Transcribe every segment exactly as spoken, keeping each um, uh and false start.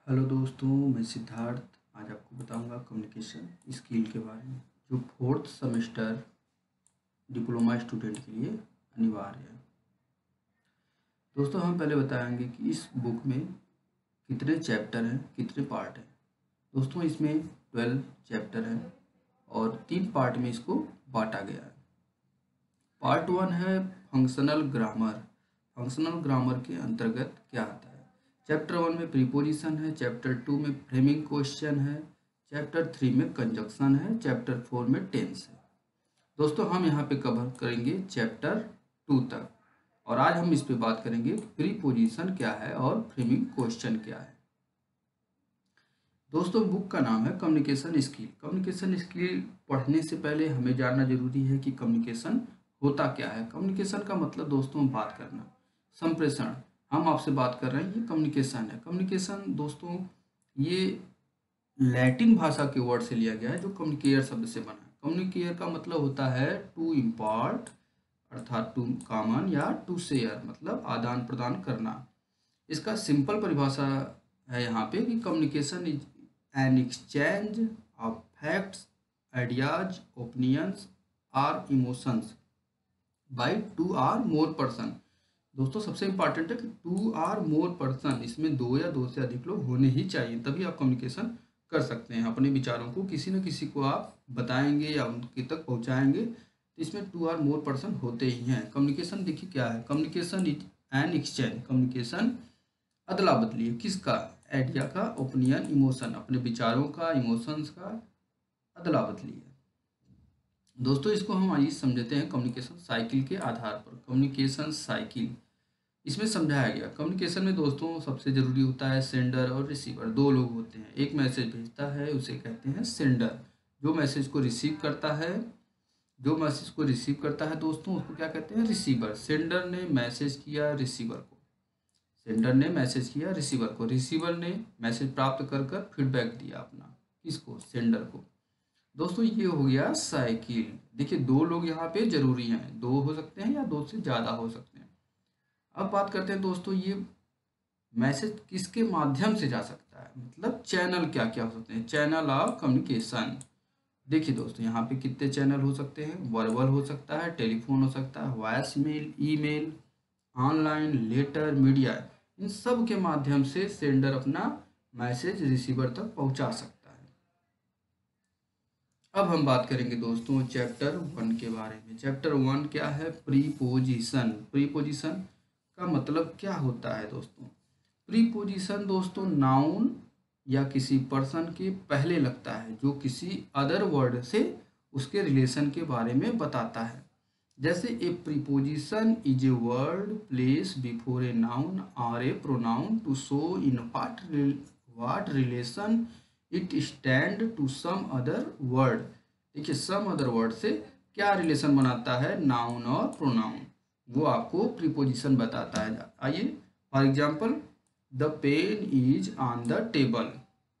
Hello दोस्तों, मैं सिद्धार्थ आज आपको बताऊंगा कम्युनिकेशन स्किल के बारे में जो फोर्थ सेमेस्टर डिप्लोमा स्टूडेंट के लिए अनिवार्य है। दोस्तों, हम पहले बताएंगे कि इस बुक में कितने चैप्टर हैं, कितने पार्ट हैं। दोस्तों, इसमें ट्वेल्व चैप्टर हैं और तीन पार्ट में इसको बांटा गया है। पार्ट वन है फंक्शनल ग्रामर। फंक्शनल ग्रामर के अंतर्गत क्या आता है? चैप्टर वन में प्रीपोजिशन है, चैप्टर टू में फ्रेमिंग क्वेश्चन है, चैप्टर थ्री में कंजक्शन है, चैप्टर फोर में टेंस है। दोस्तों, हम यहाँ पे कवर करेंगे चैप्टर टू तक और आज हम इस पे बात करेंगे प्रीपोजिशन क्या है और फ्रेमिंग क्वेश्चन क्या है। दोस्तों, बुक का नाम है कम्युनिकेशन स्किल। कम्युनिकेशन स्किल पढ़ने से पहले हमें जानना जरूरी है कि कम्युनिकेशन होता क्या है। कम्युनिकेशन का मतलब दोस्तों बात करना, संप्रेषण। हम आपसे बात कर रहे हैं, ये कम्युनिकेशन है। कम्युनिकेशन दोस्तों ये लैटिन भाषा के वर्ड से लिया गया है जो कम्युनिकेयर शब्द से बना है। कम्युनिकेयर का मतलब होता है टू इम्पार्ट अर्थात टू कॉमन या टू शेयर मतलब आदान प्रदान करना। इसका सिंपल परिभाषा है यहाँ पे कि communication is an exchange of facts, ideas, opinions और emotions by two or more person. दोस्तों, सबसे इंपॉर्टेंट है कि टू आर मोर पर्सन, इसमें दो या दो से अधिक लोग होने ही चाहिए, तभी आप कम्युनिकेशन कर सकते हैं। अपने विचारों को किसी न किसी को आप बताएंगे या उनके तक पहुंचाएंगे तो इसमें टू आर मोर पर्सन होते ही हैं। कम्युनिकेशन देखिए क्या है, communication is an exchange. Communication अदला बदली है, किसका? आइडिया का, ओपिनियन, इमोशन, अपने विचारों का, इमोशंस का अदला बदली है। दोस्तों, इसको हम आइए समझते हैं कम्युनिकेशन साइकिल के आधार पर। कम्युनिकेशन साइकिल इसमें समझाया गया। कम्युनिकेशन में दोस्तों सबसे जरूरी होता है सेंडर और रिसीवर। दो लोग होते हैं, एक मैसेज भेजता है उसे कहते हैं सेंडर, जो मैसेज को रिसीव करता है जो मैसेज को रिसीव करता है दोस्तों उसको क्या कहते हैं? रिसीवर। सेंडर ने मैसेज किया रिसीवर को सेंडर ने मैसेज किया रिसीवर को रिसीवर ने मैसेज प्राप्त कर कर फीडबैक दिया अपना, किसको? सेंडर को। दोस्तों, ये हो गया साइकिल। देखिए, दो लोग यहाँ पे जरूरी हैं, दो हो सकते हैं या दो से ज्यादा हो सकते हैं। अब बात करते हैं दोस्तों, ये मैसेज किसके माध्यम से जा सकता है, मतलब चैनल क्या क्या हो सकते हैं? Channel of communication. देखिए दोस्तों, यहाँ पे कितने चैनल हो सकते हैं? वर्बल हो सकता है, टेलीफोन हो सकता है, voice mail, email, online, letter, media. इन सब के माध्यम से सेंडर अपना मैसेज रिसीवर तक पहुंचा सकता है। अब हम बात करेंगे दोस्तों चैप्टर वन के बारे में। चैप्टर वन क्या है? प्रीपोजिशन। प्रीपोजिशन का मतलब क्या होता है दोस्तों? प्रीपोजिशन दोस्तों नाउन या किसी पर्सन के पहले लगता है जो किसी अदर वर्ड से उसके रिलेशन के बारे में बताता है। जैसे a preposition is a word place before a noun और a pronoun to show in what what relation it stand to some other word. देखिए, सम अदर वर्ड से क्या रिलेशन बनाता है? नाउन और प्रोनाउन, वो आपको प्रीपोजिशन बताता है। आइए, for example, the pen is on the table.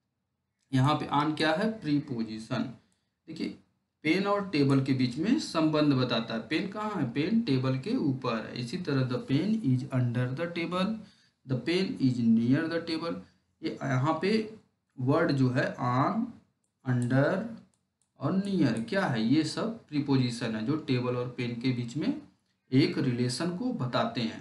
यहाँ पे ऑन क्या है? प्रीपोजिशन। देखिए, पेन और टेबल के बीच में संबंध बताता है। पेन कहाँ है? पेन टेबल के ऊपर है। इसी तरह the pen is under the table, the pen is near the table. ये यहाँ पे वर्ड जो है ऑन, अंडर और नियर क्या है? ये सब प्रीपोजिशन है जो टेबल और पेन के बीच में एक रिलेशन को बताते हैं।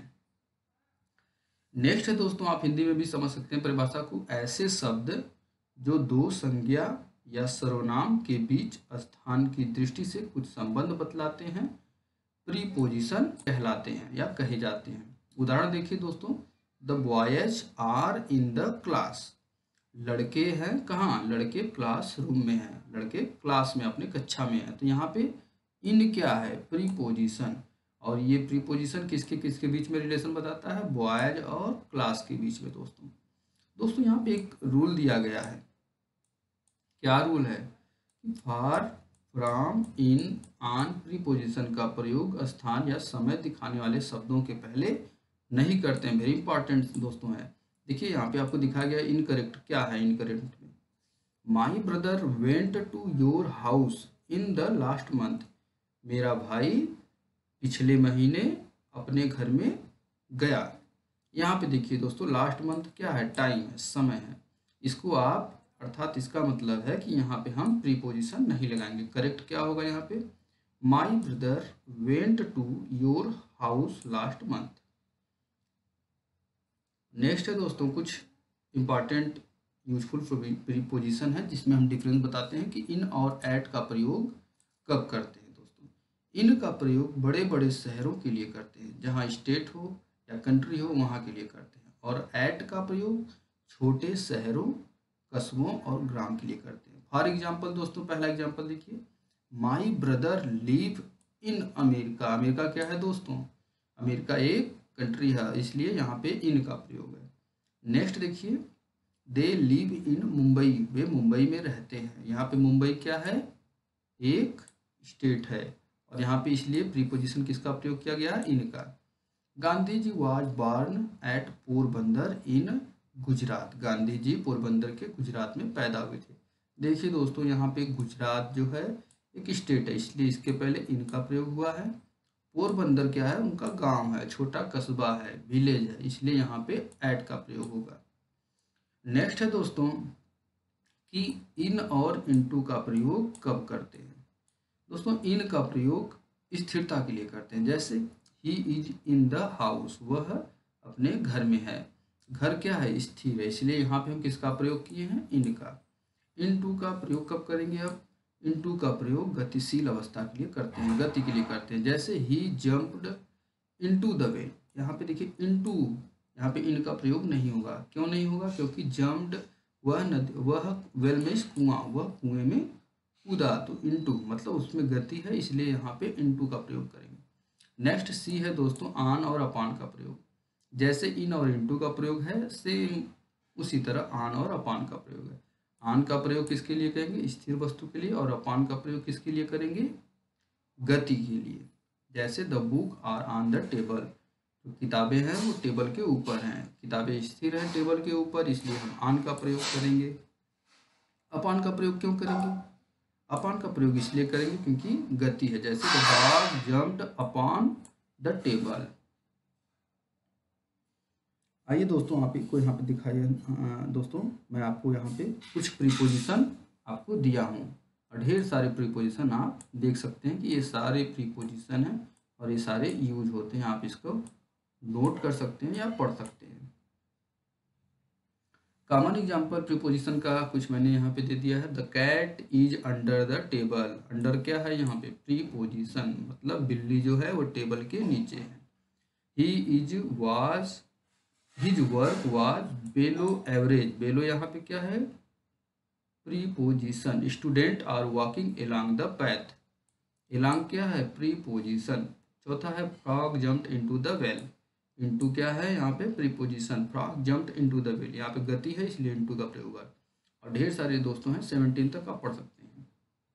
नेक्स्ट है दोस्तों, आप हिंदी में भी समझ सकते हैं परिभाषा को, ऐसे शब्द जो दो संज्ञा या सर्वनाम के बीच स्थान की दृष्टि से कुछ संबंध बतलाते हैं प्रीपोजिशन कहलाते हैं या कहे जाते हैं। उदाहरण देखिए दोस्तों, the boys are in the class. लड़के हैं कहाँ? लड़के क्लास रूम में हैं, लड़के क्लास में अपने कक्षा में हैं। तो यहाँ पे इन क्या है? प्रीपोजिशन। और ये प्रीपोजिशन किसके किसके बीच में रिलेशन बताता है? बॉयज और क्लास के बीच में। दोस्तों दोस्तों यहाँ पे एक रूल दिया गया है। क्या रूल है? For, from, in, on preposition का प्रयोग स्थान या समय दिखाने वाले शब्दों के पहले नहीं करते हैं। वेरी इंपॉर्टेंट दोस्तों है। देखिए, यहाँ पे आपको दिखाया गया इनकरेक्ट। क्या है इनकरेक्ट में? My brother went to your house in the last month. मेरा भाई पिछले महीने अपने घर में गया। यहाँ पे देखिए दोस्तों, लास्ट मंथ क्या है? टाइम है, समय है। इसको आप अर्थात इसका मतलब है कि यहाँ पे हम प्रीपोजिशन नहीं लगाएंगे। करेक्ट क्या होगा यहाँ पे, my brother went to your house last month. Next है दोस्तों कुछ इंपॉर्टेंट यूजफुल प्रीपोजिशन है जिसमें हम डिफरेंस बताते हैं कि इन और एट का प्रयोग कब करते हैं। दोस्तों इन का प्रयोग बड़े बड़े शहरों के लिए करते हैं, जहाँ स्टेट हो या कंट्री हो वहाँ के लिए करते हैं, और एट का प्रयोग छोटे शहरों, कस्बों और ग्राम के लिए करते हैं। फॉर एग्जाम्पल दोस्तों पहला एग्जाम्पल देखिए, my brother live in America. America क्या है दोस्तों, अमेरिका एक कंट्री है, इसलिए यहाँ पे इन का प्रयोग है। नेक्स्ट देखिए, दे लिव इन मुंबई, वे मुंबई में रहते हैं। यहाँ पे मुंबई क्या है, एक स्टेट है, और यहाँ पे इसलिए प्रीपोजिशन किसका प्रयोग किया गया, इन का। Gandhi ji was born at Porbandar in Gujarat. Gandhi ji Porbandar के गुजरात में पैदा हुए थे। देखिए दोस्तों यहाँ पे गुजरात जो है एक स्टेट है, इसलिए इसके पहले इन का प्रयोग हुआ है। पोरबंदर क्या है, उनका गांव है, छोटा कस्बा है, विलेज है, इसलिए यहाँ पे एट का प्रयोग होगा। नेक्स्ट है दोस्तों कि इन और इनटू का प्रयोग कब करते हैं। दोस्तों इन का प्रयोग स्थिरता के लिए करते हैं, जैसे he is in the house, वह अपने घर में है। घर क्या है, स्थिर है, इसलिए यहाँ पे हम किसका प्रयोग किए हैं, इन का। इनटू का प्रयोग कब करेंगे, अब इनटू का प्रयोग गतिशील अवस्था के लिए करते हैं, गति के लिए करते हैं, जैसे he jumped into the well. यहाँ पे देखिए इनटू, यहाँ पे इन का प्रयोग नहीं होगा। क्यों नहीं होगा, क्योंकि जम्प्ड वह नदी, वह वेल में कुआं, वह कुएं में कूदा, तो इनटू मतलब उसमें गति है, इसलिए यहाँ पे इनटू का प्रयोग करेंगे। नेक्स्ट सी है दोस्तों आन और अपान का प्रयोग। जैसे इन और इनटू का प्रयोग है, सेम उसी तरह आन और अपान का प्रयोग है। आन का प्रयोग किसके लिए करेंगे, स्थिर वस्तु के लिए, और अपान का प्रयोग किसके लिए करेंगे, गति के लिए। जैसे the book are on the table, जो किताबें हैं वो टेबल के ऊपर हैं, किताबें स्थिर हैं टेबल के ऊपर, इसलिए हम आन का प्रयोग करेंगे। अपान का प्रयोग क्यों करेंगे, अपान का प्रयोग इसलिए करेंगे क्योंकि गति है, जैसे the dog jumped upon the table. आइए दोस्तों आप को यहाँ पे दिखाइए दोस्तों, मैं आपको यहाँ पे कुछ प्रीपोजिशन आपको दिया हूँ, और ढेर सारे प्रीपोजिशन आप देख सकते हैं कि ये सारे प्रीपोजिशन हैं और ये सारे यूज होते हैं। आप इसको नोट कर सकते हैं या पढ़ सकते हैं। कॉमन एग्जाम्पल प्रीपोजिशन का कुछ मैंने यहाँ पे दे दिया है। The cat is under the table. Under क्या है यहाँ पे, प्रीपोजिशन, मतलब बिल्ली जो है वो टेबल के नीचे है। He is was, his work was below average. Below यहाँ पे क्या है, preposition. Student are walking along the path. Along क्या है, प्रीपोजिशन। चौथा है frog jumped into the well. Into क्या है यहाँ पे, preposition. Frog jumped into the well, यहाँ पे गति है इसलिए इनटू का प्रयोग हुआ। और ढेर सारे दोस्तों हैं, सेवनटीन तक आप पढ़ सकते हैं।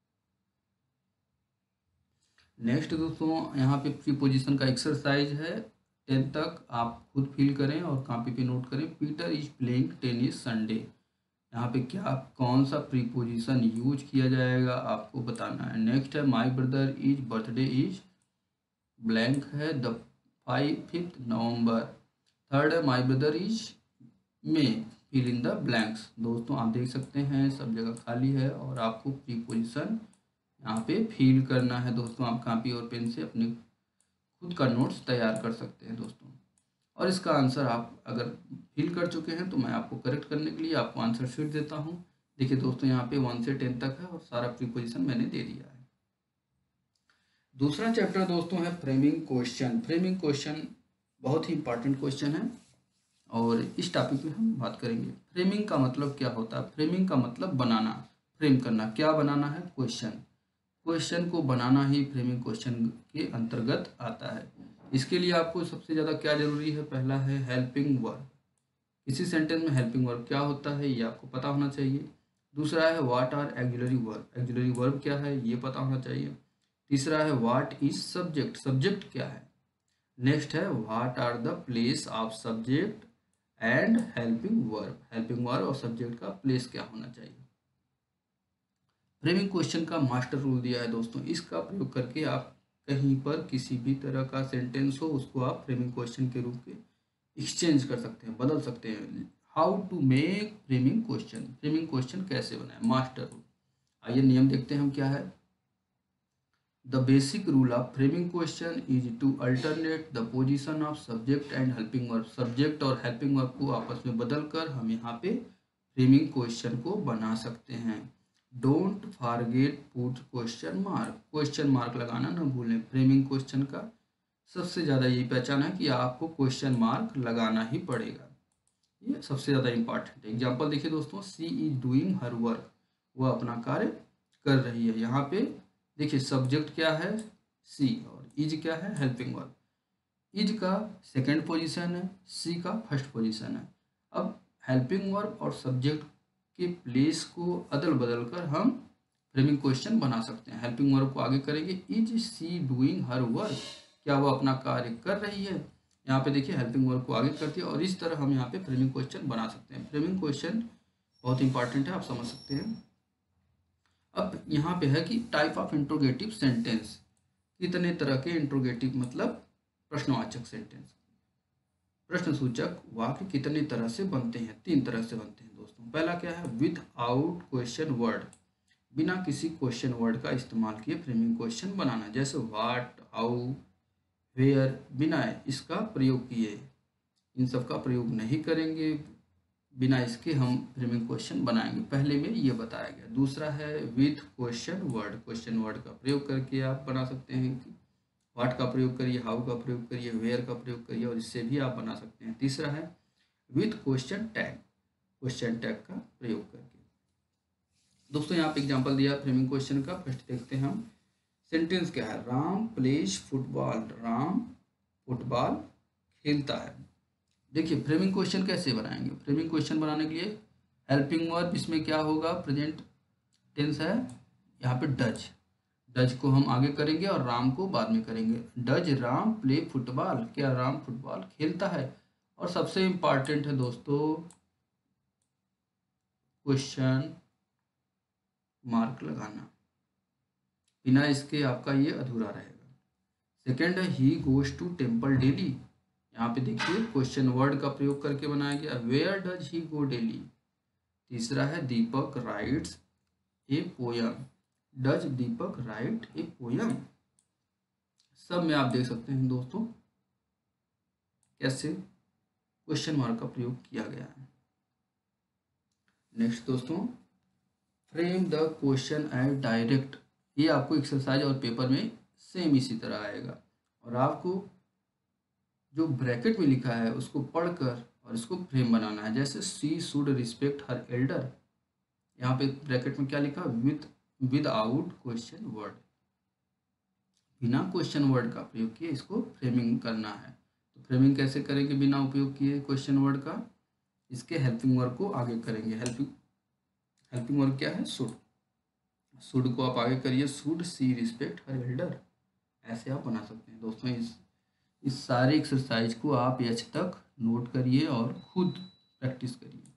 नेक्स्ट दोस्तों यहाँ पे प्रीपोजिशन का एक्सरसाइज है, टेन तक आप खुद फिल करें और कॉपी पे नोट करें। Peter is playing tennis Sunday. यहाँ पे क्या कौन सा प्रीपोजिशन यूज किया जाएगा आपको बताना है। नेक्स्ट है my brother is birthday is blank है the five fifth November. Third है माय ब्रदर इज में फिल इन द ब्लैंक्स। दोस्तों आप देख सकते हैं सब जगह खाली है और आपको प्रीपोजिशन यहाँ पे फिल करना है। दोस्तों आप कॉपी और पेन से अपने खुद का नोट्स तैयार कर सकते हैं दोस्तों, और इसका आंसर आप अगर फिल कर चुके हैं तो मैं आपको करेक्ट करने के लिए आपको आंसर शीट देता हूं। देखिए दोस्तों यहाँ पे वन से टेन तक है और सारा प्रीपोजिशन मैंने दे दिया है। दूसरा चैप्टर दोस्तों है फ्रेमिंग क्वेश्चन। फ्रेमिंग क्वेश्चन बहुत ही इंपॉर्टेंट क्वेश्चन है और इस टॉपिक में हम बात करेंगे। फ्रेमिंग का मतलब क्या होता है, फ्रेमिंग का मतलब बनाना, फ्रेम करना। क्या बनाना है, क्वेश्चन। क्वेश्चन को बनाना ही फ्रेमिंग क्वेश्चन के अंतर्गत आता है। इसके लिए आपको सबसे ज़्यादा क्या जरूरी है, पहला है हेल्पिंग वर्ब। किसी सेंटेंस में हेल्पिंग वर्ब क्या होता है ये आपको पता होना चाहिए। दूसरा है what are auxiliary verb. Auxiliary verb क्या है ये पता होना चाहिए। तीसरा है व्हाट इज सब्जेक्ट, सब्जेक्ट क्या है। नेक्स्ट है what are the place of subject and helping verb. Helping verb और सब्जेक्ट का प्लेस क्या होना चाहिए। फ्रेमिंग क्वेश्चन का मास्टर रूल दिया है दोस्तों, इसका प्रयोग करके आप कहीं पर किसी भी तरह का सेंटेंस हो उसको आप फ्रेमिंग क्वेश्चन के रूप में एक्सचेंज कर सकते हैं, बदल सकते हैं। How to make framing question, framing question कैसे बनाए, मास्टर रूल। आइए नियम देखते हैं हम क्या है। The basic rule of framing question is to alternate the position of subject and helping verb. Subject और हेल्पिंग वर्ब को आपस में बदल कर हम यहाँ पे फ्रेमिंग क्वेश्चन को बना सकते हैं। Don't forget put question mark, question mark लगाना ना भूलें। फ्रेमिंग क्वेश्चन का सबसे ज़्यादा यही पहचान है कि आपको क्वेश्चन मार्क लगाना ही पड़ेगा, ये सबसे ज़्यादा इंपॉर्टेंट है। एग्जाम्पल देखिए दोस्तों, she is doing her work, वह अपना कार्य कर रही है। यहाँ पे देखिए सब्जेक्ट क्या है, सी, और इज क्या है, हेल्पिंग वर्ब। इज का सेकंड पोजीशन है, सी का फर्स्ट पोजीशन है। अब हेल्पिंग वर्ब और सब्जेक्ट के प्लेस को अदल बदल कर हम फ्रेमिंग क्वेश्चन बना सकते हैं। हेल्पिंग वर्ब को आगे करेंगे, is she doing her work, क्या वह अपना कार्य कर रही है। यहाँ पे देखिए हेल्पिंग वर्ब को आगे करती है, और इस तरह हम यहाँ पे फ्रेमिंग क्वेश्चन बना सकते हैं। फ्रेमिंग क्वेश्चन बहुत इंपॉर्टेंट है, आप समझ सकते हैं। अब यहाँ पे है कि टाइप ऑफ इंट्रोगेटिव सेंटेंस, कितने तरह के इंट्रोगेटिव मतलब प्रश्नवाचक सेंटेंस, प्रश्नसूचक वाक्य कितने तरह से बनते हैं, तीन तरह से बनते हैं दोस्तों। पहला क्या है, विद आउट क्वेश्चन वर्ड, बिना किसी क्वेश्चन वर्ड का इस्तेमाल किए फ्रेमिंग क्वेश्चन बनाना, जैसे व्हाट, हाउ, वेयर, बिना इसका प्रयोग किए, इन सब का प्रयोग नहीं करेंगे, बिना इसके हम फ्रेमिंग क्वेश्चन बनाएंगे, पहले में ये बताया गया। दूसरा है with question word, question word का प्रयोग करके आप बना सकते हैं कि व्हाट का प्रयोग करिए, हाउ का प्रयोग करिए, वेयर का प्रयोग करिए, और इससे भी आप बना सकते हैं। तीसरा है with question tag, question tag का प्रयोग करके। दोस्तों यहाँ पे एग्जांपल दिया फ्रेमिंग क्वेश्चन का, फर्स्ट देखते हैं हम। सेंटेंस क्या है, Ram plays football, Ram football खेलता है। देखिए फ्रेमिंग क्वेश्चन कैसे बनाएंगे, फ्रेमिंग क्वेश्चन बनाने के लिए हेल्पिंग वर्ब इसमें क्या होगा, प्रेजेंट टेंस है, यहाँ पे डज, डज को हम आगे करेंगे और राम को बाद में करेंगे। डज राम प्ले फुटबॉल, क्या राम फुटबॉल खेलता है। और सबसे इम्पॉर्टेंट है दोस्तों क्वेश्चन मार्क लगाना, बिना इसके आपका ये अधूरा रहेगा। सेकेंड है he goes to temple daily, यहाँ पे देखिए क्वेश्चन वर्ड का प्रयोग करके बनाया गया, where does he go daily. तीसरा है Deepak writes a poem, does Deepak write a poem. सब में आप देख सकते हैं दोस्तों कैसे क्वेश्चन मार्क का प्रयोग किया गया है। नेक्स्ट दोस्तों, frame the question as direct, ये आपको एक्सरसाइज और पेपर में सेम इसी तरह आएगा, और आपको जो ब्रैकेट में लिखा है उसको पढ़कर और इसको फ्रेम बनाना है। जैसे she should respect her elder, यहाँ पे ब्रैकेट में क्या लिखा, with without question word, बिना क्वेश्चन वर्ड का प्रयोग किए इसको फ्रेमिंग करना है। तो फ्रेमिंग कैसे करेंगे बिना उपयोग किए क्वेश्चन वर्ड का, इसके हेल्पिंग वर्ड को आगे करेंगे। हेल्पिंग हेल्पिंग वर्ड क्या है, शुड, शुड को आप आगे करिए, should she respect her elder, ऐसे आप बना सकते हैं। दोस्तों इस इस सारे एक्सरसाइज को आप एच तक नोट करिए और खुद प्रैक्टिस करिए।